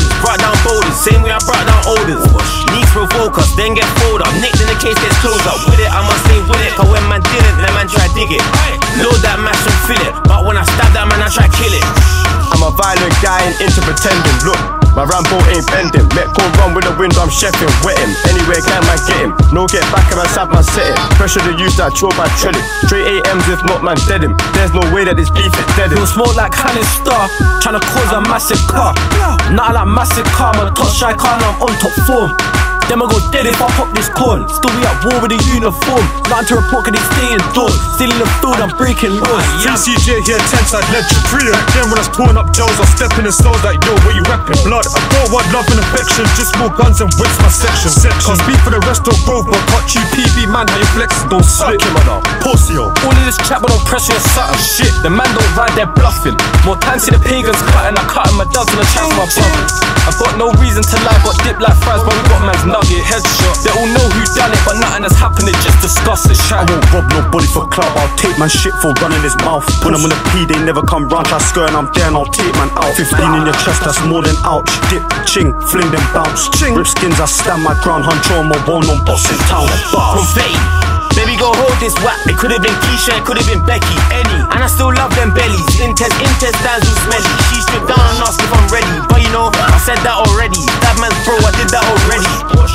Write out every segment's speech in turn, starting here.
brought down boulders, same way I brought down odors. Needs provoke us, then get fold up. Nicked in the case gets closed up. With it, I must stay with it, cause when man didn't, then man try dig it. Load that mash and fill it, but when I stab that man, I try kill it. I'm a violent guy and into pretending. Look, my Rambo ain't bending. Let go run with the wind, I'm chefing, wetting. Anywhere can man get him. No get back and man stab man set it. Pressure to use that troll man tread it. Straight AMs if not man dead him. There's no way that this beef is dead him. You'll smoke like Cannon Star, tryna cause a massive car. Not like massive car, I'm a top striker and I'm on top form. Them I go dead if I pop this corn. Still we at war with a uniform. Nothing to report cause they stay indoors. Still in the field, I'm breaking laws. TCJ here, 10 side legend. Back then when I was pulling up Joes, I was stepping in stones like, yo, where you rapping? Blood, I don't want love and affection. Just more guns and whips my section. Can't speak for the rest of both, but cut you PB, man, how you flexing? Don't slip him on up, pussy yo. All of this chat but don't press you or something. Shit, the man don't ride, they're bluffing. More time see the pagans cutting, I cut him a dozen and chat for my brothers. I got no reason to lie, but dip like fries, but we got man's nugget, headshot. They all know who done it, but nothing has happened, they just discuss it. I won't rob nobody for club, I'll take man shit for running his mouth. When I'm on a P, they never come round, try skirt and I'm there and I'll take man out. 15 in your chest, that's more than ouch. Dip, ching, fling them bounce. Rip skins, I stand my ground, huncho on my one on boss in town. From fame, baby go hold this whack. It could've been Keisha, it could've been Becky, any. And I still love them bellies. Intense stands who smelly. She stripped down and asked if I'm ready. But you know, I said that already. That man's bro, I did that already.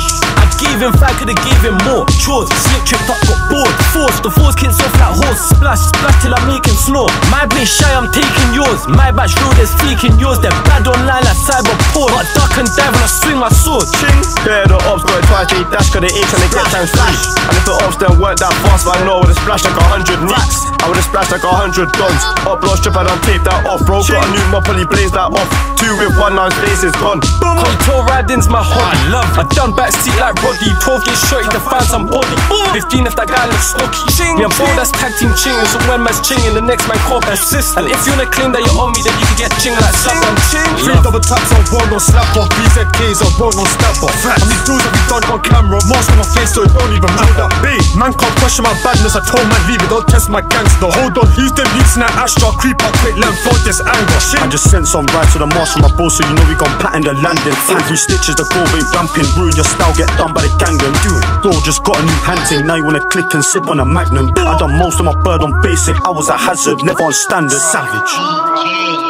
I gave him 5, could've gave him more. Chores, slip tripped up, got bored. The force kicks off like horse. Splash till I make him snore. My bitch shy, I'm taking yours. My batch road is taking yours. They're bad online like cyber porn. But duck and dive when I swing my sword. Ching. Yeah, the ops got it twice, they dash cause they ain't trying to get times 3. And if the ops don't work that fast, I know I would've splashed like 100 racks. I would've splashed like 100 guns. Upload strip, I done tape that off, bro. Got a new mop and he blaze that off. 2 with 1, now his face is gone. Contour riding's my hobby. I done backseat like Roddy. 12 get shorty to find some body. 15 if that guy looks stocky. Me and bro, that's tag team chinging. So when man's chinging, the next man called assist. And if you wanna claim that you're on me, then you can get ching like slap on ching. 3 double taps on one, no slap off. BZKs on one, no snap off. How many dudes have we done on camera? Mask on my face so it don't even matter. Man can't question my badness, I told man leave it, don't test my gangster. Hold on, who's them using that Astra? Creep up quick, let him float this anger. I just sent some right to the mask from my boss, so you know we gon' pattern the landing. 3 stitches, the goal ain't ramping. Ruin your style, get done by the gang then. Bro, just got a new hand thing, now you wanna click and sip on a magnum. I done most of my bird on basic, I was a hazard, never on standard. Savage.